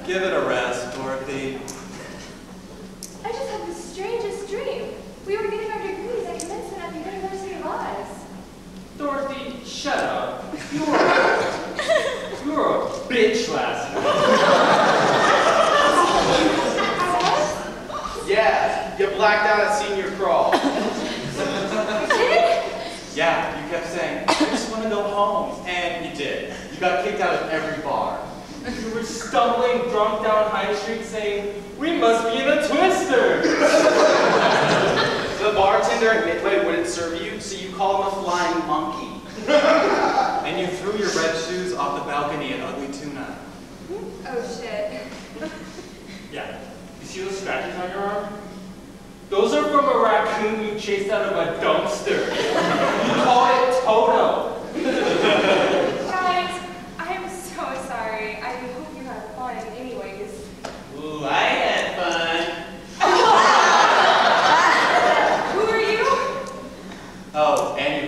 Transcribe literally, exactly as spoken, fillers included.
Give it a rest, Dorothy. I just had the strangest dream. We were getting our degrees at commencement at the University of Oz. Dorothy, shut up. You were a, you were a bitch last night. Yeah, you blacked out at senior crawl. Yeah, you kept saying, I just want to go home. And you did. You got kicked out of every bar. You were stumbling drunk down High Street saying, we must be in a twister. The bartender at Midway wouldn't serve you, so you called him a flying monkey. And you threw your red shoes off the balcony at Ugly Tuna. Oh, shit. Yeah. You see those scratches on your arm? Those are from a raccoon you chased out of a dumpster. You called it Toto. Guys, I am so sorry. I hope you had fun anyways. Ooh, I had fun. Who are you? Oh, and